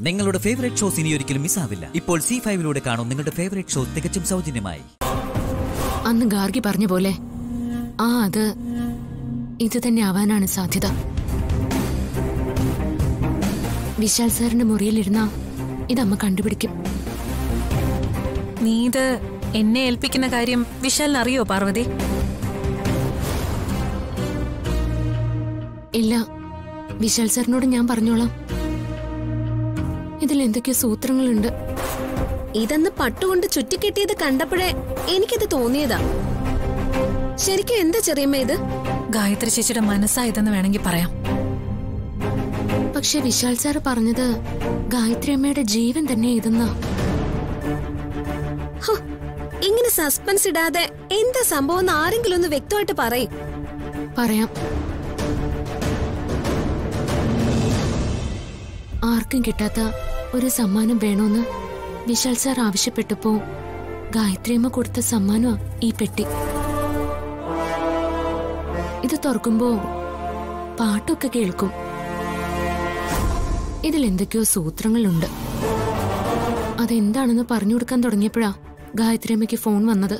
നിങ്ങളുടെ favourite shows ഇനി ഒരിക്കലും മിസ്സാവില്ല. ഇപ്പോൾ C5 കാണും നിങ്ങളുടെ ഫേവറേറ്റ് ഷോ തികച്ചും സൗജന്യമായി. അന്ന് ഗാർഗി പറഞ്ഞ പോലെ അത് ഇത് തന്നെ ആവാനാണ് സാധ്യത. വിശാൽ സാറിന്റെ മുറിയിലിരുന്ന ഇതമ്മ കണ്ടുപിടിക്കും. നീ ഇത് എന്നെ ഏൽപ്പിക്കുന്ന കാര്യം വിശാലിന് അറിയോ പാർവതി? ഇല്ല, വിശാൽ സാറിനോട് ഞാൻ പറഞ്ഞോളാം. ഇതിൽ എന്തൊക്കെയോ സൂത്രങ്ങളുണ്ട്. ഇതെന്ന് പട്ടുകൊണ്ട് ചുറ്റിക്കെട്ടിയത് കണ്ടപ്പോഴേ എനിക്കിത് തോന്നിയതാ. ശരിക്കും എന്താ ചെറിയമ്മ ഇത്? ഗായത്രി ചേച്ചിയുടെ മനസ്സായതെന്ന് വേണമെങ്കിൽ പറയാം. പക്ഷെ വിശാൽ സാർ പറഞ്ഞത് ഗായത്രി അമ്മയുടെ ജീവൻ തന്നെ ഇതെന്നാ. ഇങ്ങനെ സസ്പെൻസ് ഇടാതെ എന്താ സംഭവം ആരെങ്കിലും ഒന്ന് വ്യക്തമായിട്ട് പറയും. പറയാം. ആർക്കും കിട്ടാത്ത ഒരു സമ്മാനം വേണോന്ന് വിശാൽ സാർ ആവശ്യപ്പെട്ടപ്പോ ഗായത്രിയമ്മ കൊടുത്ത സമ്മാനമാ ഈ പെട്ടി. ഇത് തുറക്കുമ്പോ പാട്ടൊക്കെ കേൾക്കും. ഇതിലെന്തൊക്കെയോ സൂത്രങ്ങളുണ്ട്. അതെന്താണെന്ന് പറഞ്ഞു കൊടുക്കാൻ തുടങ്ങിയപ്പോഴാ ഗായത്രിയമ്മയ്ക്ക് ഫോൺ വന്നത്.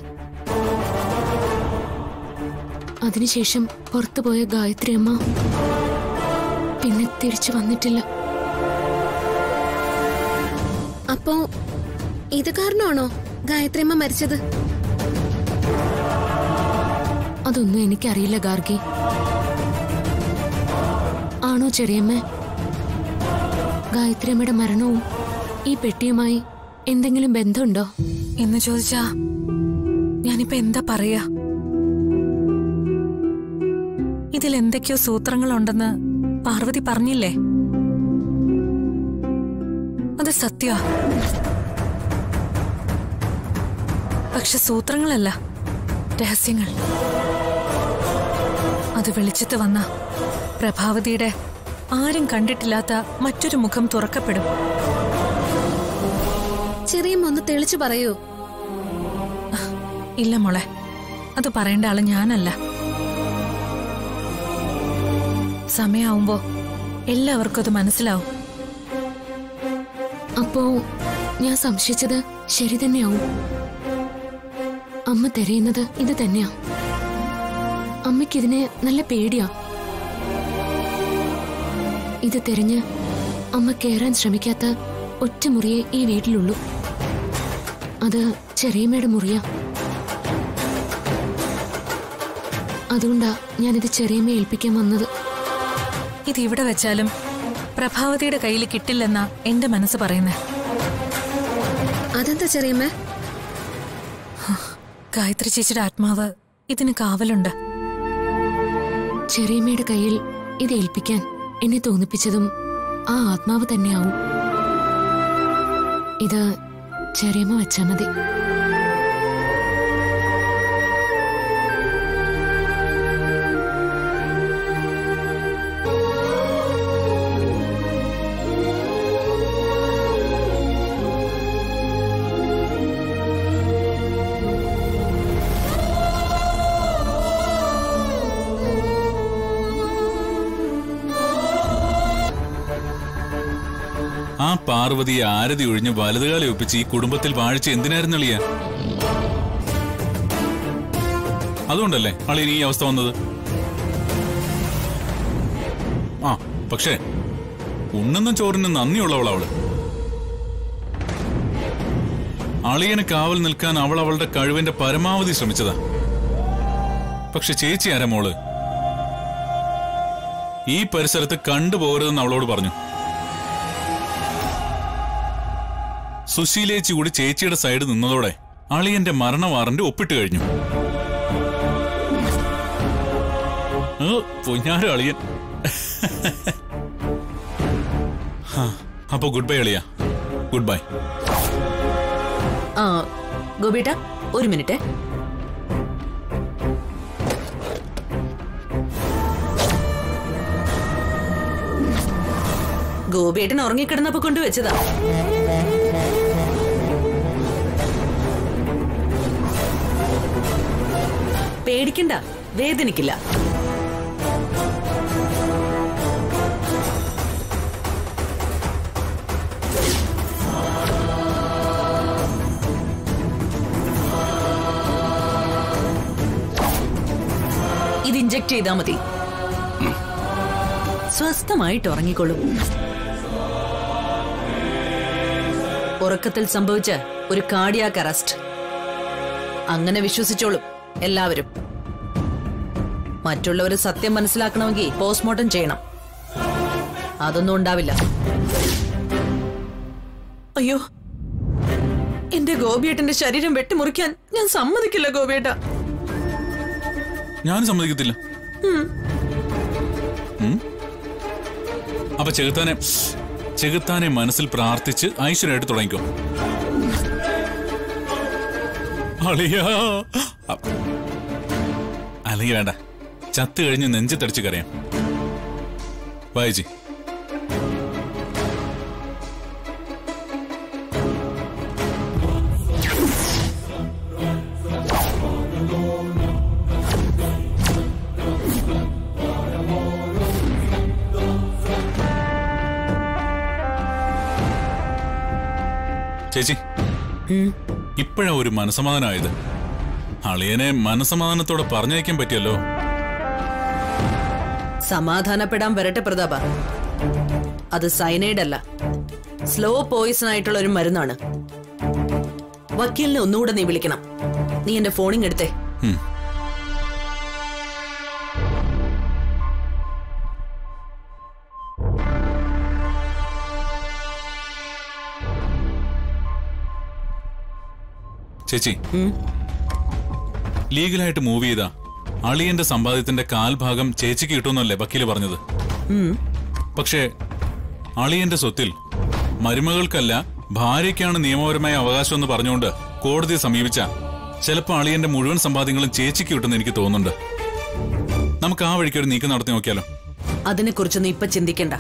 അതിനുശേഷം പുറത്തുപോയ ഗായത്രിയമ്മ പിന്നെ തിരിച്ചു വന്നിട്ടില്ല. അപ്പോ ഇത് കാരണമാണോ ഗായത്രിയമ്മ മരിച്ചത്? അതൊന്നും എനിക്കറിയില്ല ഗാർഗി. ആണോ ചെറിയമ്മ? ഗായത്രിയമ്മയുടെ മരണവും ഈ പെട്ടിയുമായി എന്തെങ്കിലും ബന്ധമുണ്ടോ എന്ന് ചോദിച്ചാ ഞാനിപ്പോ എന്താ പറയാ? ഇതിൽ എന്തൊക്കെയോ സൂത്രങ്ങളുണ്ടെന്ന് പാർവതി പറഞ്ഞില്ലേ? അത് സത്യ. പക്ഷെ സൂത്രങ്ങളല്ല, രഹസ്യങ്ങൾ. അത് വെളിച്ചത്ത് വന്ന പ്രഭാവതിയുടെ ആരും കണ്ടിട്ടില്ലാത്ത മറ്റൊരു മുഖം തുറക്കപ്പെടും. ചെറിയമ്മ ഒന്ന് തെളിച്ചു പറയൂ. ഇല്ല മോളെ, അത് പറയേണ്ട ആള് ഞാനല്ല. സമയാവുമ്പോ എല്ലാവർക്കും അത് മനസ്സിലാവും. അപ്പോ ഞാൻ സംശയിച്ചത് ശരി തന്നെയാവും. അമ്മ തിരയുന്നത് ഇത് തന്നെയാ. അമ്മയ്ക്കിതിനെ നല്ല പേടിയാ. ഇത് തിരഞ്ഞ് അമ്മ കേറാൻ ശ്രമിക്കാത്ത ഒറ്റ മുറിയെ ഈ വീട്ടിലുള്ളൂ. അത് ചെറിയമ്മയുടെ മുറിയാ. അതുകൊണ്ടാ ഞാനിത് ചെറിയമ്മയെ ഏൽപ്പിക്കാൻ വന്നത്. ഇത് ഇവിടെ വെച്ചാലും പ്രഭാവതിയുടെ കയ്യിൽ കിട്ടില്ലെന്നാ എന്റെ മനസ്സ് പറയുന്നേ. അതെന്താ ചെറിയമ്മ? ഗായത്രി ചേച്ചിയുടെ ആത്മാവ് ഇതിന് കാവലുണ്ട്. ചെറിയമ്മയുടെ കയ്യിൽ ഇത് ഏൽപ്പിക്കാൻ എന്നെ തോന്നിപ്പിച്ചതും ആ ആത്മാവ് തന്നെയാവും. ഇത് ചെറിയമ്മ വെച്ചാ മതി. ആ പാർവതിയെ ആരതി ഒഴിഞ്ഞ് വലതുകാലി ഒപ്പിച്ച് ഈ കുടുംബത്തിൽ വാഴിച്ച് എന്തിനായിരുന്നു അളിയ? അതുകൊണ്ടല്ലേ അളിയന് ഈ അവസ്ഥ വന്നത്. പക്ഷേ ഉണ്ണുന്ന ചോറിന് നന്ദിയുള്ളവൾ അവള്. അളിയന് കാവൽ നിൽക്കാൻ അവൾ അവളുടെ കഴിവിന്റെ പരമാവധി ശ്രമിച്ചതാ. പക്ഷെ ചേച്ചി ആരാ മോള്? ഈ പരിസരത്ത് കണ്ടുപോകരുതെന്ന് അവളോട് പറഞ്ഞു. സുശീലേച്ചി കൂടി ചേച്ചിയുടെ സൈഡ് നിന്നതോടെ അളിയന്റെ മരണ വാറന്റ് ഒപ്പിട്ട് കഴിഞ്ഞു. പൊന്നാര അളിയൻ. അപ്പൊ ഗുഡ് ബൈ അളിയ. Good bye. ഗോപിയേട്ട ഒരു മിനിറ്റ്. ഗോപിയേട്ടൻ ഉറങ്ങിക്കിടന്നപ്പോ കൊണ്ടുവച്ചതാ. പേടിക്കണ്ട, വേദനിക്കില്ല. ഇഞ്ചക്ട് ചെയ്താൽ മതി. സ്വസ്ഥമായിട്ട് ഉറങ്ങിക്കൊള്ളും. ഉറക്കത്തിൽ സംഭവിച്ച ഒരു കാർഡിയാക് അറസ്റ്റ് അങ്ങനെ വിശ്വസിച്ചോളും എല്ലാവരും. മറ്റുള്ളവർ സത്യം മനസ്സിലാക്കണമെങ്കിൽ പോസ്റ്റ്മോർട്ടം ചെയ്യണം. അതൊന്നും ഉണ്ടാവില്ല. അയ്യോ, എന്റെ ഗോപിയേട്ടന്റെ ശരീരം വെട്ടിമുറിക്കാൻ ഞാൻ സമ്മതിക്കില്ല ഗോപിയേട്ട. ഞാൻ സമ്മതിക്കത്തില്ല. അപ്പൊ ചെകുത്താനെ മനസ്സിൽ പ്രാർത്ഥിച്ച് ഐശ്വര്യമായിട്ട് തുടങ്ങിക്കോ. അല്ലെങ്കിൽ വേണ്ട, ചത്ത് കഴിഞ്ഞ് നെഞ്ചത്തടിച്ച് കരയാം. വായിച്ചി. ചേച്ചി, ഇപ്പോഴാ ഒരു മനസമാധാനമായത്. അളിയനെ മനസമാധാനത്തോടെ പറഞ്ഞയക്കാൻ പറ്റിയല്ലോ. സമാധാനപ്പെടാൻ വരട്ടെ പ്രതാപ. അത് സൈനൈഡ് അല്ല, സ്ലോ പോയിസൺ ആയിട്ടുള്ള ഒരു മരുന്നാണ്. വക്കീലിനെ ഒന്നുകൂടെ നീ വിളിക്കണം. നീ എന്റെ ഫോണിങ് എടുത്തേ. ചേച്ചി, ലീഗലായിട്ട് മൂവ് ചെയ്ത അളിയന്റെ സമ്പാദ്യത്തിന്റെ കാൽഭാഗം ചേച്ചിക്ക് കിട്ടുമെന്നല്ലേ വക്കീല് പറഞ്ഞത്? പക്ഷേ അളിയന്റെ സ്വത്തിൽ മരുമകൾക്കല്ല ഭാര്യയ്ക്കാണ് നിയമപരമായ അവകാശം എന്ന് പറഞ്ഞുകൊണ്ട് കോടതിയെ സമീപിച്ച ചിലപ്പോൾ അളിയന്റെ മുഴുവൻ സമ്പാദ്യങ്ങളും ചേച്ചിക്ക് കിട്ടുമെന്ന് എനിക്ക് തോന്നുന്നുണ്ട്. നമുക്ക് ആ വഴിക്ക് ഒരു നീക്കം നടത്തി നോക്കിയാലോ? അതിനെക്കുറിച്ചൊന്നും ഇപ്പൊ ചിന്തിക്കണ്ട.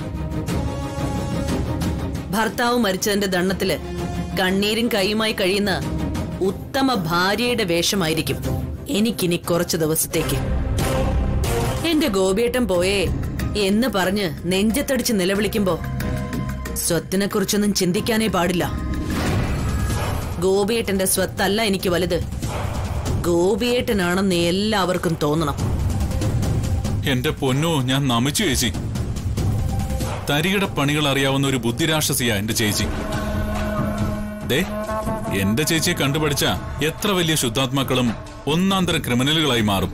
ഭർത്താവ് മരിച്ചതിന്റെ ദണ്ണത്തില് കണ്ണീരും കൈയുമായി കഴിയുന്ന ഉത്തമ ഭാര്യയുടെ വേഷമായിരിക്കും എനിക്കിനി കുറച്ചു ദിവസത്തേക്ക്. എന്റെ ഗോപിയേട്ടൻ പോയേ എന്ന് പറഞ്ഞ് നെഞ്ചത്തടിച്ച് നിലവിളിക്കുമ്പോ സ്വത്തിനെ കുറിച്ചൊന്നും ചിന്തിക്കാനേ പാടില്ല. ഗോപിയേട്ടന്റെ സ്വത്തല്ല എനിക്ക് വലുത്, ഗോപിയേട്ടനാണെന്ന് എല്ലാവർക്കും തോന്നണം. എന്റെ പൊന്നോ, ഞാൻ നമിച്ചു ചേച്ചി. തരികിട പണികൾ അറിയാവുന്ന ഒരു ബുദ്ധിരാക്ഷസിയാ എന്റെ ചേച്ചി. എന്റെ ചേച്ചിയെ കണ്ടുപഠിച്ച എത്ര വലിയ ശുദ്ധാത്മാക്കളും ഒന്നാന്തരം ക്രിമിനലുകളായി മാറും.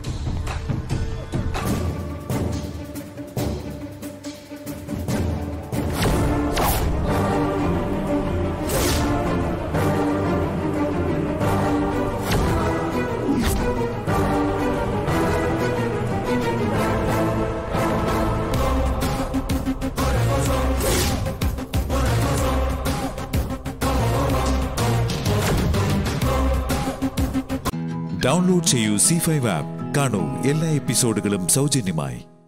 ഡൗൺലോഡ് ചെയ്യൂ C5 ആപ്പ്. കാണൂ എല്ലാ എപ്പിസോഡുകളും സൗജന്യമായി.